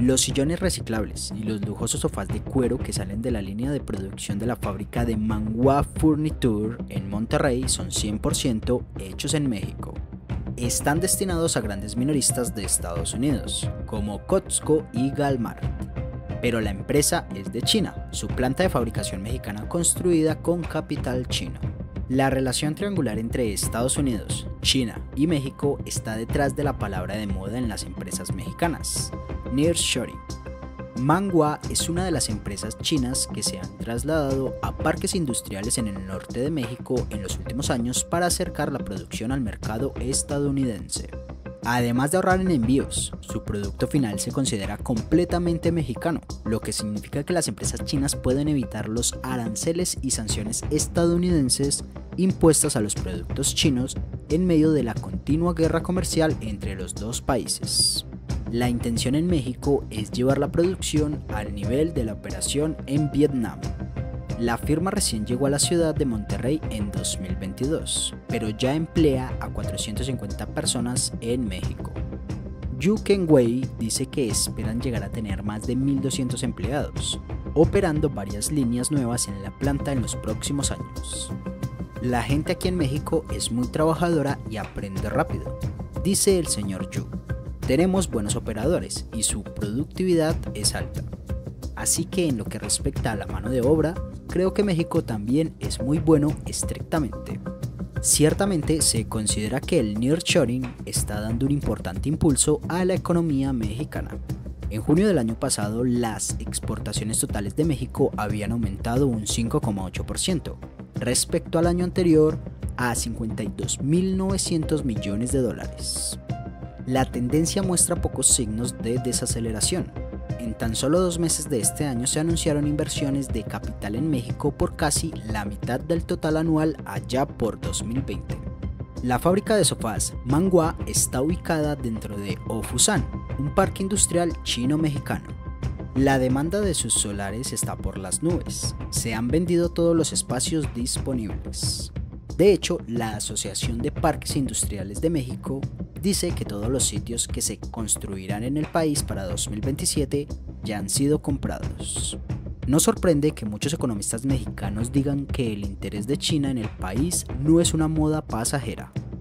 Los sillones reciclables y los lujosos sofás de cuero que salen de la línea de producción de la fábrica de Manghua Furniture en Monterrey son 100% hechos en México. Están destinados a grandes minoristas de Estados Unidos, como Costco y Walmart. Pero la empresa es de China, su planta de fabricación mexicana construida con capital chino. La relación triangular entre Estados Unidos, China y México está detrás de la palabra de moda en las empresas mexicanas, nearshoring. Manghua es una de las empresas chinas que se han trasladado a parques industriales en el norte de México en los últimos años para acercar la producción al mercado estadounidense. Además de ahorrar en envíos, su producto final se considera completamente mexicano, lo que significa que las empresas chinas pueden evitar los aranceles y sanciones estadounidenses impuestas a los productos chinos en medio de la continua guerra comercial entre los dos países. La intención en México es llevar la producción al nivel de la operación en Vietnam. La firma recién llegó a la ciudad de Monterrey en 2022, pero ya emplea a 450 personas en México. Yu Kenwei dice que esperan llegar a tener más de 1.200 empleados, operando varias líneas nuevas en la planta en los próximos años. La gente aquí en México es muy trabajadora y aprende rápido, dice el señor Yu. Tenemos buenos operadores y su productividad es alta. Así que en lo que respecta a la mano de obra, creo que México también es muy bueno estrictamente. Ciertamente se considera que el nearshoring está dando un importante impulso a la economía mexicana. En junio del año pasado, las exportaciones totales de México habían aumentado un 5,8% respecto al año anterior a 52.900 millones de dólares. La tendencia muestra pocos signos de desaceleración. En tan solo 2 meses de este año se anunciaron inversiones de capital en México por casi la mitad del total anual allá por 2020. La fábrica de sofás Manghua está ubicada dentro de Ofusan, un parque industrial chino-mexicano. La demanda de sus solares está por las nubes. Se han vendido todos los espacios disponibles. De hecho, la Asociación de Parques Industriales de México dice que todos los sitios que se construirán en el país para 2027 ya han sido comprados. No sorprende que muchos economistas mexicanos digan que el interés de China en el país no es una moda pasajera.